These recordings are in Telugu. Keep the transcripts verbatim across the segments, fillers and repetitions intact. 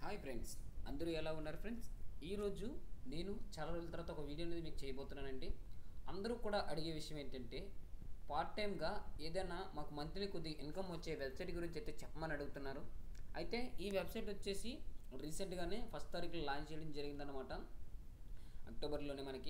హాయ్ ఫ్రెండ్స్, అందరూ ఎలా ఉన్నారు ఫ్రెండ్స్? ఈరోజు నేను చాలా రోజుల తర్వాత ఒక వీడియో అనేది మీకు చేయబోతున్నానండి. అందరూ కూడా అడిగే విషయం ఏంటంటే, పార్ట్ టైమ్గా ఏదైనా మాకు మంత్లీ కొద్దిగా ఇన్కమ్ వచ్చే వెబ్సైట్ గురించి అయితే చెప్పమని అడుగుతున్నారు. అయితే ఈ వెబ్సైట్ వచ్చేసి రీసెంట్గానే ఫస్ట్ తారీఖులో లాంచ్ చేయడం జరిగిందనమాట, అక్టోబర్లోనే మనకి.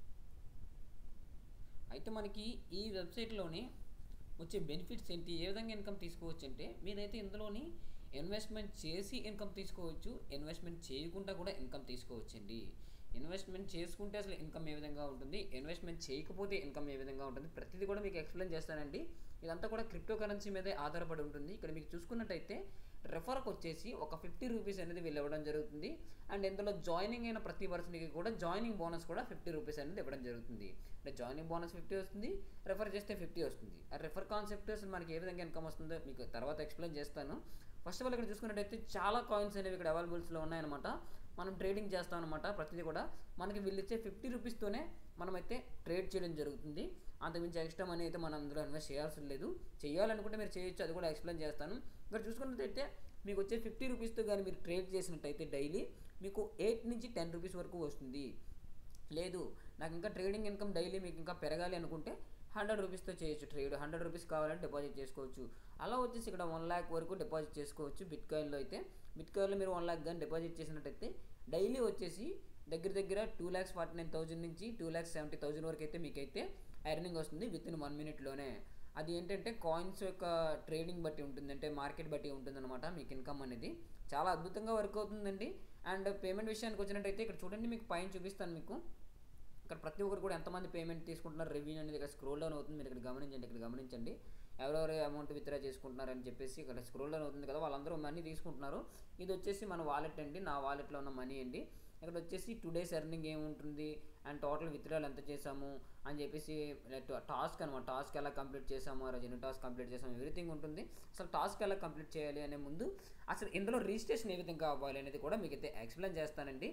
అయితే మనకి ఈ వెబ్సైట్లోనే వచ్చే బెనిఫిట్స్ ఏంటి, ఏ విధంగా ఇన్కమ్ తీసుకోవచ్చు అంటే, మీరైతే ఇందులోని ఇన్వెస్ట్మెంట్ చేసి ఇన్కమ్ తీసుకోవచ్చు, ఇన్వెస్ట్మెంట్ చేయకుండా కూడా ఇన్కమ్ తీసుకోవచ్చండి. ఇన్వెస్ట్మెంట్ చేసుకుంటే అసలు ఇన్కమ్ ఏ విధంగా ఉంటుంది, ఇన్వెస్ట్మెంట్ చేయకపోతే ఇన్కమ్ ఏ విధంగా ఉంటుంది, ప్రతిదీ కూడా మీకు ఎక్స్ప్లెయిన్ చేస్తానండి. ఇదంతా కూడా క్రిప్టో కరెన్సీ మీదే ఆధారపడి ఉంటుంది. ఇక్కడ మీకు చూసుకున్నట్టయితే రెఫర్కి వచ్చేసి ఒక ఫిఫ్టీ రూపీస్ అనేది వీళ్ళు ఇవ్వడం జరుగుతుంది. అండ్ ఇందులో జాయినింగ్ అయిన ప్రతి పర్సన్కి కూడా జాయినింగ్ బోనస్ కూడా ఫిఫ్టీ రూపీస్ అనేది ఇవ్వడం జరుగుతుంది. అంటే జాయినింగ్ బోనస్ ఫిఫ్టీ వస్తుంది, రెఫర్ చేస్తే ఫిఫ్టీ వస్తుంది. ఆ రెఫర్ కాన్సెప్ట్ అసలు మనకి ఏ విధంగా ఇన్కమ్ వస్తుందో మీకు తర్వాత ఎక్స్ప్లెయిన్ చేస్తాను. ఫస్ట్ ఆఫ్ ఆల్ ఇక్కడ చూసుకున్నట్టయితే చాలా కాయిన్స్ అనేవి ఇక్కడ అవైలబుల్స్లో ఉన్నాయన్నమాట. మనం ట్రేడింగ్ చేస్తాం అనమాట. ప్రతిదీ కూడా మనకి వీళ్ళు ఇచ్చే ఫిఫ్టీ రూపీస్తోనే మనమైతే ట్రేడ్ చేయడం జరుగుతుంది. అంతకుమించి ఎక్స్ట్రా మనీ అయితే మనం అందులో ఇన్వెస్ట్ చేయాల్సి లేదు. చేయాలనుకుంటే మీరు చేయొచ్చు, అది కూడా ఎక్స్ప్లెయిన్ చేస్తాను. ఇక్కడ చూసుకున్నట్టయితే మీకు వచ్చే ఫిఫ్టీ రూపీస్తో కానీ మీరు ట్రేడ్ చేసినట్టయితే డైలీ మీకు ఎయిట్ నుంచి టెన్ రూపీస్ వరకు వస్తుంది. లేదు నాకు ఇంకా ట్రేడింగ్ ఇన్కమ్ డైలీ మీకు ఇంకా పెరగాలి అనుకుంటే హండ్రెడ్ రూపీస్తో చేయొచ్చు ట్రేడ్. హండ్రెడ్ రూపీస్ కావాలంటే డిపాజిట్ చేసుకోవచ్చు. అలా వచ్చేసి ఇక్కడ వన్ ల్యాక్ వరకు డిపాజిట్ చేసుకోవచ్చు. బిట్ కాయిన్లో అయితే బిట్ కాయిన్లో మీరు వన్ ల్యాక్ కానీ డిపాజిట్ చేసినట్టయితే డైలీ వచ్చేసి దగ్గర దగ్గర two lakhs forty nine thousand నుంచి టూ ల్యాక్స్ సెవెంటీ థౌసండ్ వరకు అయితే మీకైతే ఎర్నింగ్ వస్తుంది విత్ ఇన్ వన్ మినిట్లోనే. అది ఏంటంటే కాయిన్స్ యొక్క ట్రేడింగ్ బట్టి ఉంటుంది, అంటే మార్కెట్ బట్టి ఉంటుందన్నమాట మీకు ఇన్కమ్ అనేది. చాలా అద్భుతంగా వర్క్ అవుతుందండి. అండ్ పేమెంట్ విషయానికి వచ్చినట్టయితే ఇక్కడ చూడండి, మీకు పైన చూపిస్తాను. మీకు ఇక్కడ ప్రతి ఒక్కరు కూడా ఎంతమంది పేమెంట్ తీసుకుంటున్నారు రెవెన్యూ అనేది ఇక్కడ స్క్రోల్ డౌన్ అవుతుంది. మీరు ఇక్కడ గమనించండి, ఇక్కడ గమనించండి ఎవరెవరు అమౌంట్ విత్డ్రా చేసుకుంటున్నారని చెప్పేసి ఇక్కడ స్క్రోల్ డౌన్ అవుతుంది కదా, వాళ్ళందరూ మనీ తీసుకుంటున్నారు. ఇది వచ్చేసి మన వాలెట్ అండి, నా వాలెట్లో ఉన్న మనీ అండి. ఇక్కడ వచ్చేసి టూ డేస్ ఎర్నింగ్ ఏముంటుంది అండ్ టోటల్ విత్డ్రాల్ ఎంత చేసాము అని చెప్పేసి టాస్క్ అనమాట, టాస్క్ ఎలా కంప్లీట్ చేసాము, ఆ రోజు ఎన్ని టాస్క్ కంప్లీట్ చేసాము, ఎవ్రీథింగ్ ఉంటుంది. అసలు టాస్క్ ఎలా కంప్లీట్ చేయాలి అనే ముందు అసలు ఇందులో రిజిస్ట్రేషన్ ఏ విధంగా అవ్వాలి అనేది కూడా మీకు అయితే ఎక్స్ప్లెయిన్ చేస్తానండి.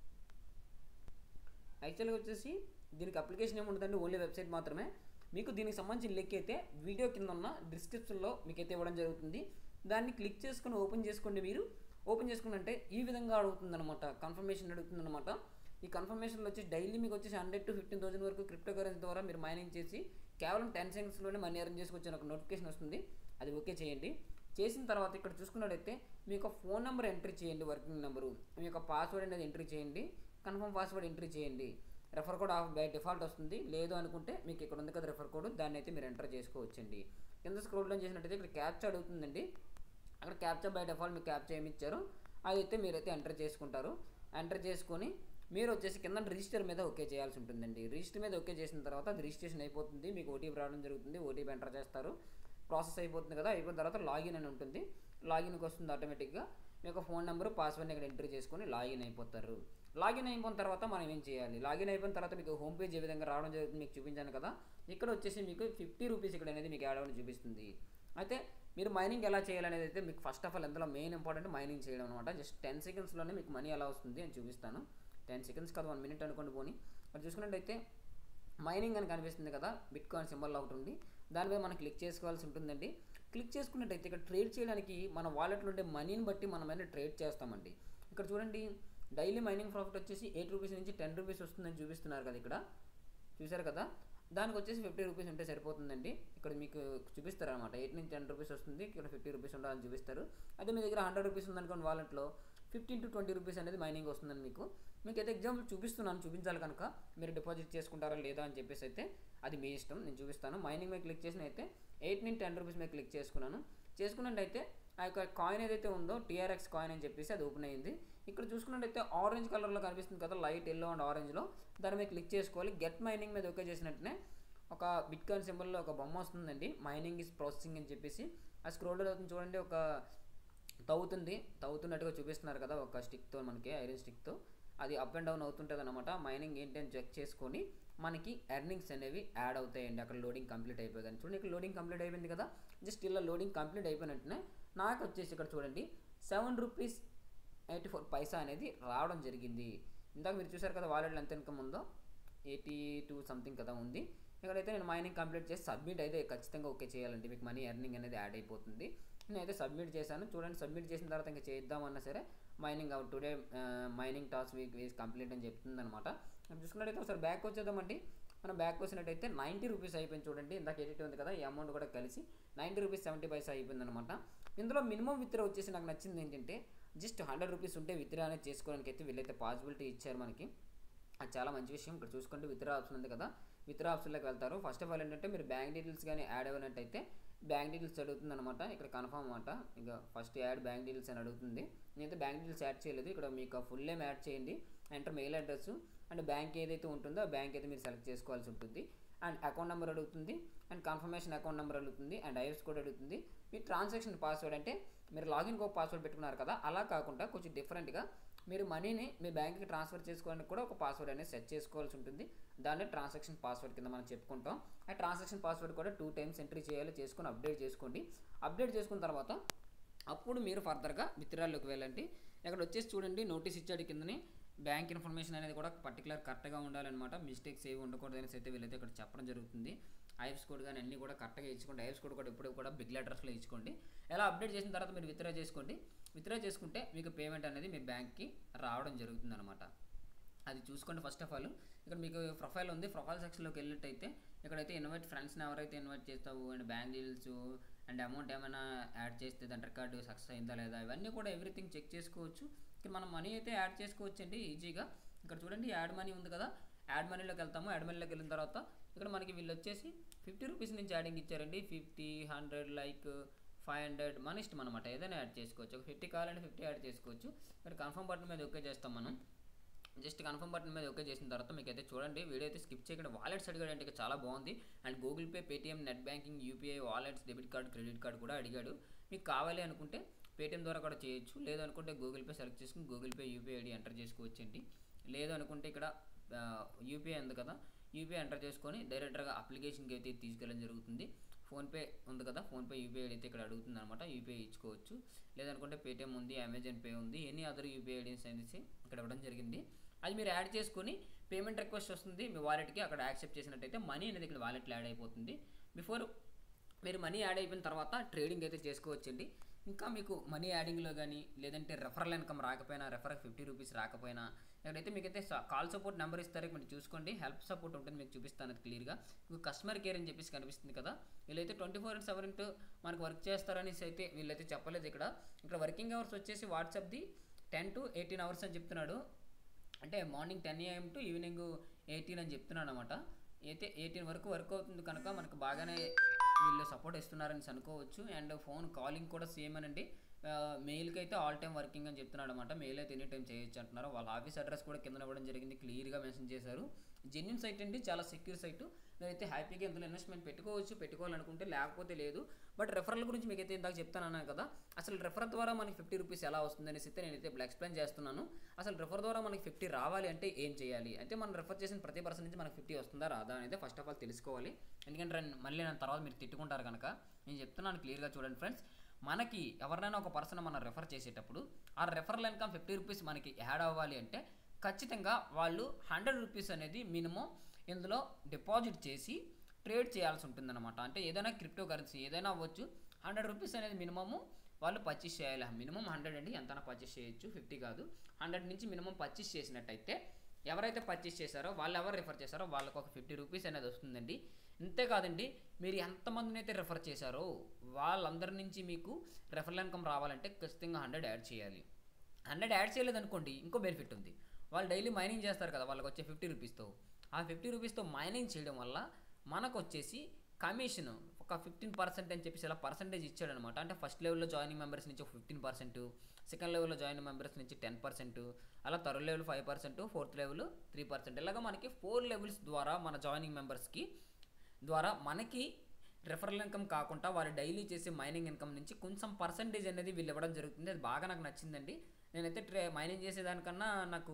యాక్చువల్గా వచ్చేసి దీనికి అప్లికేషన్ ఏమి ఉంటుందండి, ఓన్లీ వెబ్సైట్ మాత్రమే. మీకు దీనికి సంబంధించిన లింక్ అయితే వీడియో కింద ఉన్న డిస్క్రిప్షన్లో మీకు అయితే ఇవ్వడం జరుగుతుంది. దాన్ని క్లిక్ చేసుకుని ఓపెన్ చేసుకోండి. మీరు ఓపెన్ చేసుకుంటే ఈ విధంగా అడుగుతుందన్నమాట, కన్ఫర్మేషన్ అడుగుతుందన్నమాట. ఈ కన్ఫర్మేషన్లో వచ్చి డైలీ మీకు వచ్చేసి హండ్రెడ్ టు ఫిఫ్టీన్ థౌసండ్ వరకు క్రిప్టో కరెన్సీ ద్వారా మీరు మైనింగ్ చేసి కేవలం టెన్ సెకండ్స్లోనే మనీ ఎర్న్ చేసుకొచ్చిన ఒక నోటిఫికేషన్ వస్తుంది. అది ఓకే చేయండి. చేసిన తర్వాత ఇక్కడ చూసుకున్నట్టయితే మీ యొక్క ఫోన్ నెంబర్ ఎంట్రీ చేయండి, వర్కింగ్ నెంబరు, మీ యొక్క పాస్వర్డ్ అనేది ఎంట్రీ చేయండి, కన్ఫర్మ్ పాస్వర్డ్ ఎంట్రీ చేయండి. Refer code off by default వస్తుంది. లేదు అనుకుంటే మీకు ఇక్కడ ఉంది కదా రెఫర్ కోడ్, దాన్ని అయితే మీరు ఎంటర్ చేసుకోవచ్చండి. కింద స్క్రోల్ డౌన్ చేసినట్టయితే ఇక్కడ క్యాప్చా అడుగుతుందండి. అక్కడ క్యాప్చా బై డిఫాల్ట్ మీకు క్యాప్చా ఏమి ఇచ్చారో అదైతే మీరైతే ఎంటర్ చేసుకుంటారు. ఎంటర్ చేసుకొని మీరు వచ్చేసి కింద రిజిస్టర్ మీద ఓకే చేయాల్సి ఉంటుందండి. రిజిస్టర్ మీద ఓకే చేసిన తర్వాత అది రిజిస్ట్రేషన్ అయిపోతుంది. మీకు ఓటీపీ రావడం జరుగుతుంది. ఓటీపీ ఎంటర్ చేస్తారు, ప్రాసెస్ అయిపోతుంది కదా. అయిపోయిన తర్వాత లాగిన్ అని ఉంటుంది. లాగిన్కి వస్తుంది ఆటోమేటిక్గా. మీ యొక్క ఫోన్ నెంబరు పాస్వర్డ్ని ఇక్కడ ఎంట్రీ చేసుకొని లాగిన్ అయిపోతారు. లాగిన్ అయిపోయిన తర్వాత మనం ఏం చేయాలి, లాగిన్ అయిపోయిన తర్వాత మీకు హోమ్ పేజ్ ఏ విధంగా రావడం జరుగుతుంది మీకు చూపించాను కదా. ఇక్కడ వచ్చేసి మీకు ఫిఫ్టీ రూపీస్ ఇక్కడ అనేది మీకు యాడ్ అవ్వడం చూపిస్తుంది. అయితే మీరు మైనింగ్ ఎలా చేయాలనేది అయితే మీకు ఫస్ట్ ఆఫ్ ఆల్ ఎందులో మెయిన్ ఇంపార్టెంట్ మైనింగ్ చేయడం అనమాట. జస్ట్ టెన్ సెకండ్స్లోనే మీకు మనీ ఎలా వస్తుంది అని చూపిస్తాను. టెన్ సెకండ్స్ కాదు, వన్ మినిట్ అనుకోండి పోనీ. అది చూసుకున్నట్టయితే మైనింగ్ అని కనిపిస్తుంది కదా, బిట్ కాయిన్ సింబల్ ఒకటి ఉంది, దానిపై మనం క్లిక్ చేసుకోవాల్సి ఉంటుందండి. క్లిక్ చేసుకున్నట్టయితే ఇక్కడ ట్రేడ్ చేయడానికి మన వాలెట్లో ఉండే మనీని బట్టి మనమైనా ట్రేడ్ చేస్తామండి. ఇక్కడ చూడండి, డైలీ మైనింగ్ ప్రాఫిట్ వచ్చేసి ఎయిట్ రూపీస్ నుంచి టెన్ రూపీస్ వస్తుందని చూపిస్తున్నారు కదా, ఇక్కడ చూసారు కదా. దానికి వచ్చేసి ఫిఫ్టీ రూపీస్ ఉంటే సరిపోతుందండి. ఇక్కడ మీకు చూపిస్తారు అనమాట, ఎయిట్ నుంచి టెన్ రూపీస్ వస్తుంది, ఇక్కడ ఫిఫ్టీ రూపీస్ ఉండాలని చూపిస్తారు. అదే మీ దగ్గర హండ్రెడ్ రూపీస్ ఉందనుకోండి వాలెట్లో, ఫిఫ్టీన్ టు ట్వంటీ రూపీస్ అనేది మైనింగ్ వస్తుందని మీకు మీకు అయితే ఎగ్జాంపుల్ చూపిస్తున్నాను. చూపించాలి కనుక మీరు డిపాజిట్ చేసుకుంటారా లేదా అని చెప్పేసి అయితే అది మీ ఇష్టం, నేను చూపిస్తాను. మైనింగ్ మీద క్లిక్ చేసిన అయితే ఎయిట్ నుంచి టెన్ రూపీస్ మీద క్లిక్ చేసుకున్నాను. చేసుకున్నట్టయితే ఆ యొక్క కాయిన్ ఏదైతే ఉందో టీఆర్ఎక్స్ కాయిన్ అని చెప్పేసి అది ఓపెన్ అయ్యింది. ఇక్కడ చూసుకున్నట్టయితే ఆరెంజ్ కలర్లో కనిపిస్తుంది కదా, లైట్ ఎల్లో అండ్ ఆరెంజ్లో, దాని మీద క్లిక్ చేసుకోవాలి. గెట్ మైనింగ్ మీద ఓకే చేసినట్టునే ఒక బిట్ కాయిన్ సింబల్లో ఒక బొమ్మ వస్తుందండి, మైనింగ్ ఇస్ ప్రాసెసింగ్ అని చెప్పేసి. ఆ స్క్రోల్ అవుతుంది చూడండి, ఒక తవ్వుతుంది తవ్వుతున్నట్టుగా చూపిస్తున్నారు కదా ఒక స్టిక్తో, మనకి ఐరన్ స్టిక్తో. అది అప్ అండ్ డౌన్ అవుతుంటుంది అనమాట. మైనింగ్ ఏంటి అని చెక్ చేసుకొని మనకి ఎర్నింగ్స్ అనేవి యాడ్ అవుతాయండి. అక్కడ లోడింగ్ కంప్లీట్ అయిపోయింది చూడండి, ఇక్కడ లోడింగ్ కంప్లీట్ అయిపోయింది కదా. జస్ట్ ఇలా లోడింగ్ కంప్లీట్ అయిపోయినట్టునే నాకు వచ్చేసి ఇక్కడ చూడండి seven rupees eighty four paisa అనేది రావడం జరిగింది. ఇందాక మీరు చూసారు కదా వాలెట్లో ఎంత ఇన్కమ్ ఉందో, ఎయిటీ టూ సంథింగ్ కదా ఉంది. ఇక్కడైతే నేను మైనింగ్ కంప్లీట్ చేసి సబ్మిట్ అయితే ఖచ్చితంగా ఓకే చేయాలంటే మీకు మనీ ఎర్నింగ్ అనేది యాడ్ అయిపోతుంది. నేనైతే సబ్మిట్ చేశాను. చూడండి, సబ్మిట్ చేసిన తర్వాత ఇంకా చేద్దామన్నా సరే mining out today mining task week is complete అని చెప్తుంది అనమాట. మనం చూసుకున్నట్టయితే ఒకసారి బ్యాక్ వచ్చేద్దామండి. మనం బ్యాక్ వచ్చినట్టయితే నైంటీ రూపీస్ అయిపోయింది. చూడండి, ఇందాక ఎడిట్ ఉంది కదా, ఈ అమౌంట్ కూడా కలిసి నైంటీ రూపీస్ సెవెంటీ పైసా అయిపోయింది అనమాట. ఇందులో మినిమం విత్డ్రా వచ్చేసి నాకు నచ్చింది ఏంటంటే జస్ట్ హండ్రెడ్ రూపీస్ ఉంటే విత్డ్రా అనేది చేసుకోవడానికి అయితే వీళ్ళైతే పాసిబిలిటీ ఇచ్చారు మనకి. అది చాలా మంచి విషయం. ఇక్కడ చూసుకుంటే విత్డ్రా ఆప్షన్ ఉంది కదా, విత్డ్రా ఆప్షన్లోకి వెళ్తారు. ఫస్ట్ ఆఫ్ ఆల్ ఏంటంటే మీరు బ్యాంక్ డీటెయిల్స్ కానీ యాడ్ అవ్వనట్టయితే బ్యాంక్ డీటెయిల్స్ అడుగుతుంది అనమాట. ఇక్కడ కన్ఫర్మ్ అనమాట. ఇక ఫస్ట్ యాడ్ బ్యాంక్ డీటెయిల్స్ అని అడుగుతుంది. నేనైతే బ్యాంక్ డీటెయిల్స్ యాడ్ చేయలేదు. ఇక్కడ మీకు ఫుల్ నేమ్ యాడ్ చేయండి, enter mail address and bank ఏదైతే ఉంటుందో ఆ బ్యాంక్ అయితే మీరు సెలెక్ట్ చేసుకోవాల్సి ఉంటుంది. అండ్ అకౌంట్ నెంబర్ అడుగుతుంది, అండ్ కన్ఫర్మేషన్ అకౌంట్ నెంబర్ అడుగుతుంది, అండ్ ఐఎఫ్ఎస్ కోడ్ అడుగుతుంది. మీ ట్రాన్సాక్షన్ పాస్వర్డ్ అంటే మీరు లాగిన్ ఒక పాస్వర్డ్ పెట్టుకున్నారు కదా, అలా కాకుండా కొంచెం డిఫరెంట్గా మీరు మనీని మీ బ్యాంక్కి ట్రాన్స్ఫర్ చేసుకోవడానికి కూడా ఒక పాస్వర్డ్ అనేది సెట్ చేసుకోవాల్సి ఉంటుంది. దాన్ని ట్రాన్సాక్షన్ పాస్వర్డ్ కింద మనం చెప్పుకుంటాం. ఆ ట్రాన్సాక్షన్ పాస్వర్డ్ కూడా టూ టైమ్స్ ఎంట్రీ చేయాలి, చేసుకొని అప్డేట్ చేసుకోండి. అప్డేట్ చేసుకున్న తర్వాత అప్పుడు మీరు ఫర్దర్గా విత్డ్రాల్లోకి వెళ్ళండి. ఇక్కడ వచ్చేసి చూడండి, నోటీస్ ఇచ్చాడు కిందని బ్యాంక్ ఇన్ఫర్మేషన్ అనేది కూడా పర్టికులర్ కరెక్ట్గా ఉండాలన్నమాట. మిస్టేక్స్ ఏవి ఉండకూడదు అనేసి అయితే వీళ్ళైతే ఇక్కడ చెప్పడం జరుగుతుంది. ఐఎఫ్ఎస్ కోడ్ కానీ అన్నీ కూడా కరెక్ట్గా ఇచ్చుకోండి. ఐఎఫ్ఎస్ కోడ్ కూడా ఎప్పుడు కూడా బిగ్ లెటర్స్లో ఇచ్చుకోండి. ఎలా అప్డేట్ చేసిన తర్వాత మీరు విత్డ్రా చేసుకోండి. విత్డ్రా చేసుకుంటే మీకు పేమెంట్ అనేది మీ బ్యాంక్కి రావడం జరుగుతుంది అనమాట. అది చూసుకోండి. ఫస్ట్ ఆఫ్ ఆల్ ఇక్కడ మీకు ప్రొఫైల్ ఉంది. ప్రొఫైల్ సెక్షన్లోకి వెళ్ళినట్టయితే ఇక్కడైతే ఇన్వైట్ ఫ్రెండ్స్ని ఎవరైతే ఇన్వైట్ చేస్తావు and bank details and amount ఏమైనా యాడ్ చేస్తే దాని రికార్డు సక్సెస్ అయిందా లేదా ఇవన్నీ కూడా ఎవ్రీథింగ్ చెక్ చేసుకోవచ్చు. ఇక్కడ మనం మనీ అయితే యాడ్ చేసుకోవచ్చు అండి ఈజీగా. ఇక్కడ చూడండి, యాడ్ మనీ ఉంది కదా, యాడ్ మనీలోకి వెళ్తాము. యాడ్ మనీలోకి వెళ్ళిన తర్వాత ఇక్కడ మనకి వీళ్ళు వచ్చేసి ఫిఫ్టీ రూపీస్ నుంచి యాడింగ్ ఇచ్చారండి. Fifty hundred like five hundred మన ఇష్టం అనమాట, ఏదైనా యాడ్ చేసుకోవచ్చు. ఒక ఫిఫ్టీ కావాలంటే ఫిఫ్టీ యాడ్ చేసుకోవచ్చు. ఇక్కడ కన్ఫర్మ్ బటన్ మీద ఓకే చేస్తాం మనం. జస్ట్ కన్ఫర్మ్ బటన్ మీద ఓకే చేసిన తర్వాత మీకు అయితే చూడండి, వీడియో అయితే స్కిప్ చేయకుండా వాలెట్స్ అడిగాడు అంటే చాలా బాగుంది. And Google pay, Paytm, net banking, UPI, wallets, debit card, credit card కూడా అడిగాడు. మీకు కావాలి అనుకుంటే పేటీఎం ద్వారా కూడా చేయొచ్చు, లేదనుకుంటే గూగుల్ పే సెలెక్ట్ చేసుకుని Google pay UPI ID enter చేసుకోవచ్చు అండి. లేదు అనుకుంటే ఇక్కడ యూపీఐ ఉంది కదా, యూపీఐ ఎంటర్ చేసుకొని డైరెక్ట్గా అప్లికేషన్కి అయితే తీసుకెళ్ళడం జరుగుతుంది. ఫోన్పే ఉంది కదా, ఫోన్పే యూపీఐ ఐడి అయితే ఇక్కడ అడుగుతుంది అనమాట, యూపీఐ ఇచ్చుకోవచ్చు. లేదనుకుంటే పేటీఎం ఉంది, అమెజాన్ పే ఉంది, ఎనీ అదర్ యూపీఐ ఐడీస్ అనేసి ఇక్కడ ఇవ్వడం జరిగింది. అది మీరు యాడ్ చేసుకొని పేమెంట్ రిక్వెస్ట్ వస్తుంది మీ వాలెట్కి, అక్కడ యాక్సెప్ట్ చేసినట్టయితే మనీ అనేది ఇక్కడ వాలెట్లో యాడ్ అయిపోతుంది. బిఫోర్ మీరు మనీ యాడ్ అయిపోయిన తర్వాత ట్రేడింగ్ అయితే చేసుకోవచ్చండి. ఇంకా మీకు మనీ యాడింగ్లో కానీ లేదంటే రెఫరల్ ఇన్కమ్ రాకపోయినా, రెఫర్ ఫిఫ్టీ రూపీస్ రాకపోయినా ఇక్కడైతే మీకైతే కాల్ సపోర్ట్ నెంబర్ ఇస్తారు. మీరు చూసుకోండి, హెల్ప్ సపోర్ట్ ఉంటుంది, మీకు చూపిస్తాను అది క్లియర్గా. మీకు కస్టమర్ కేర్ అని చెప్పేసి కనిపిస్తుంది కదా, వీళ్ళైతే twenty four into seven into మనకు వర్క్ చేస్తారనేసి అయితే వీళ్ళైతే చెప్పలేదు. ఇక్కడ ఇక్కడ వర్కింగ్ అవర్స్ వచ్చేసి వాట్సాప్ది టెన్ టు ఎయిటీన్ అవర్స్ అని చెప్తున్నాడు. అంటే morning ten AM to evening eighteen అని చెప్తున్నాడు అనమాట. అయితే ఎయిటీన్ వరకు వర్క్ అవుతుంది కనుక మనకు బాగానే వీళ్ళు సపోర్ట్ ఇస్తున్నారని అనుకోవచ్చు. అండ్ ఫోన్ కాలింగ్ కూడా సేమ్ అనండి. మెయిల్కి అయితే ఆల్ టైమ్ వర్కింగ్ అని చెప్తున్నాడు అనమాట. మెయిల్ అయితే ఎనీ టైం చేయొచ్చు అంటున్నారు. వాళ్ళ ఆఫీస్ అడ్రస్ కూడా కింద ఇవ్వడం జరిగింది, క్లియర్గా మెన్షన్ చేశారు. జెన్యూన్ సైట్ అండి, చాలా సెక్యూర్ సైట్. మీరైతే హ్యాపీగా ఇందులో ఇన్వెస్ట్మెంట్ పెట్టుకోవచ్చు, పెట్టుకోవాలనుకుంటే, లేకపోతే లేదు. బట్ రెఫరల్ గురించి మీకు అయితే ఇందాక చెప్తానన్నాను కదా, అసలు రెఫర్ ద్వారా మనకి ఫిఫ్టీ రూపీస్ ఎలా వస్తుంది అనేసి అయితే నేనైతే ఇప్పుడు ఎక్స్ప్లెయిన్ చేస్తున్నాను. అసలు రెఫర్ ద్వారా మనకి ఫిఫ్టీ రావాలి అంటే ఏం చేయాలి, అయితే మనం రెఫర్ చేసిన ప్రతి పర్సన్ నుంచి మనకి ఫిఫ్టీ వస్తుందా రాదా అనేది ఫస్ట్ ఆఫ్ ఆల్ తెలుసుకోవాలి. ఎందుకంటే మళ్ళీ నా తర్వాత మీరు తిట్టుకుంటారు కనుక నేను చెప్తున్నాను క్లియర్గా. చూడండి ఫ్రెండ్స్, మనకి ఎవరినైనా ఒక పర్సన్ మనం రెఫర్ చేసేటప్పుడు ఆ రెఫరల్ ఇన్కమ్ ఫిఫ్టీ రూపీస్ మనకి యాడ్ అవ్వాలి అంటే ఖచ్చితంగా వాళ్ళు హండ్రెడ్ రూపీస్ అనేది మినిమం ఇందులో డిపాజిట్ చేసి ట్రేడ్ చేయాల్సి ఉంటుందన్నమాట. అంటే ఏదైనా క్రిప్టో కరెన్సీ ఏదైనా అవ్వచ్చు, హండ్రెడ్ రూపీస్ అనేది మినిమము వాళ్ళు పర్చేస్ చేయాలి. మినిమం హండ్రెడ్ అండి, ఎంతైనా పర్చేస్ చేయొచ్చు, ఫిఫ్టీ కాదు. హండ్రెడ్ నుంచి మినిమం పర్చేస్ చేసినట్టయితే ఎవరైతే పర్చేస్ చేశారో వాళ్ళు ఎవరు రిఫర్ చేశారో వాళ్ళకి ఒక ఫిఫ్టీ రూపీస్ అనేది వస్తుందండి. అంతేకాదండి, మీరు ఎంతమందిని అయితే రెఫర్ చేశారో వాళ్ళందరి నుంచి మీకు రెఫరల్ ఇన్కమ్ రావాలంటే ఖచ్చితంగా హండ్రెడ్ యాడ్ చేయాలి. హండ్రెడ్ యాడ్ చేయలేదనుకోండి, ఇంకో బెనిఫిట్ ఉంది. వాళ్ళు డైలీ మైనింగ్ చేస్తారు కదా, వాళ్ళకి వచ్చే ఫిఫ్టీ రూపీస్తో ఆ ఫిఫ్టీ రూపీస్తో మైనింగ్ చేయడం వల్ల మనకు వచ్చేసి కమిషన్ ఒక ఫిఫ్టీన్ పర్సెంట్ అని చెప్పేసి ఇలా పర్సెంటేజ్ ఇచ్చాడనమాట. అంటే ఫస్ట్ లెవెల్లో జాయినింగ్ మెంబర్స్ నుంచి ఒక ఫిఫ్టీన్ పర్సెంట్, సెకండ్ లెవెల్లో జాయినింగ్ మెంబర్స్ నుంచి టెన్ పర్సెంట్, అలా third level five percent, fourth level three percent, ఇలాగా మనకి ఫోర్ లెవెల్స్ ద్వారా మన జాయినింగ్ మెంబర్స్కి ద్వారా మనకి రెఫరల్ ఇన్కమ్ కాకుండా వాళ్ళు డైలీ చేసే మైనింగ్ ఇన్కమ్ నుంచి కొంచెం పర్సెంటేజ్ అనేది వీళ్ళు ఇవ్వడం జరుగుతుంది. అది బాగా నాకు నచ్చిందండి. నేనైతే ట్రే మైనింగ్ చేసేదానికన్నా నాకు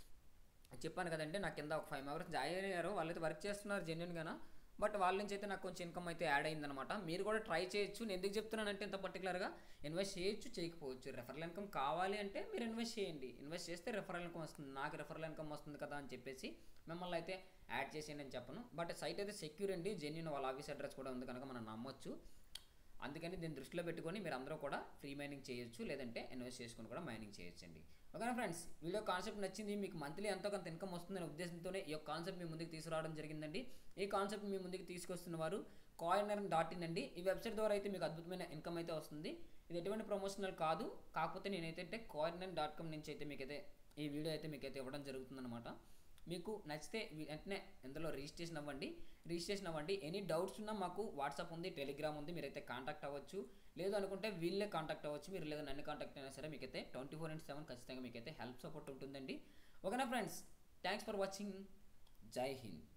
చెప్పాను కదండి, నాకు కింద ఒక ఫైవ్ మెంబర్స్ జాయిన్ అయ్యారు, వాళ్ళైతే వర్క్ చేస్తున్నారు జెన్యున్గానా. బట్ వాళ్ళ నుంచి అయితే నాకు కొంచెం ఇన్కమ్ అయితే యాడ్ అయిందనమాట. మీరు కూడా ట్రై చేయొచ్చు. నేను ఎందుకు చెప్తున్నానంటే ఇంత పర్టికులర్గా ఇన్వెస్ట్ చేయొచ్చు, చేయకపోవచ్చు. రెఫరల్ ఇన్కమ్ కావాలి అంటే మీరు ఇన్వెస్ట్ చేయండి. ఇన్వెస్ట్ చేస్తే రెఫరల్ ఇన్కమ్ వస్తుంది. నాకు రెఫరల్ ఇన్కమ్ వస్తుంది కదా అని చెప్పేసి మిమ్మల్ని అయితే యాడ్ చేసేయండి అని చెప్పను. బట్ సైట్ అయితే సెక్యూర్ అండి, జెన్యున్. వాళ్ళ ఆఫీస్ అడ్రస్ కూడా ఉంది కనుక మనం నమ్మొచ్చు. అందుకని దీన్ని దృష్టిలో పెట్టుకొని మీరు అందరూ కూడా ఫ్రీ మైనింగ్ చేయొచ్చు, లేదంటే ఇన్వెస్ట్ చేసుకొని కూడా మైనింగ్ చేయొచ్చండి. ఓకేనా ఫ్రెండ్స్, వీడియో కాన్సెప్ట్ నచ్చింది, మీకు మంత్లీ ఎంతో కొంత ఇన్కమ్ వస్తుందనే ఉద్దేశంతోనే ఈ యొక్క కాన్సెప్ట్ మీ ముందుకు తీసుకురావడం జరిగిందండి. ఈ కాన్సెప్ట్ మీ ముందుకు తీసుకొస్తున్న వారు కాయినర్ డాట్ ఇన్ అండి. ఈ వెబ్సైట్ ద్వారా అయితే మీకు అద్భుతమైన ఇన్కమ్ అయితే వస్తుంది. ఇది ఎటువంటి ప్రమోషనల్ కాదు, కాకపోతే నేనైతే కాయినర్ డాట్ కామ్ నుంచి అయితే మీకైతే ఈ వీడియో అయితే మీకైతే ఇవ్వడం జరుగుతుందన్నమాట. మీకు నచ్చితే వెంటనే ఇందులో రిజిస్ట్రేషన్ అవ్వండి రిజిస్ట్రేషన్ అవ్వండి ఎనీ డౌట్స్ ఉన్నా మాకు వాట్సాప్ ఉంది, టెలిగ్రామ్ ఉంది, మీరైతే కాంటాక్ట్ అవ్వచ్చు. లేదు అనుకుంటే వీళ్ళే కాంటాక్ట్ అవ్వచ్చు, మీరు లేదా నన్ను కాంటాక్ట్ అయినా సరే మీకైతే ట్వంటీ ఫోర్ ఇంటూ సెవెన్ ఖచ్చితంగా మీకైతే హెల్ప్ సపోర్ట్ ఉంటుందండి. ఓకేనా ఫ్రెండ్స్, థ్యాంక్స్ ఫర్ వాచింగ్. జై హింద్.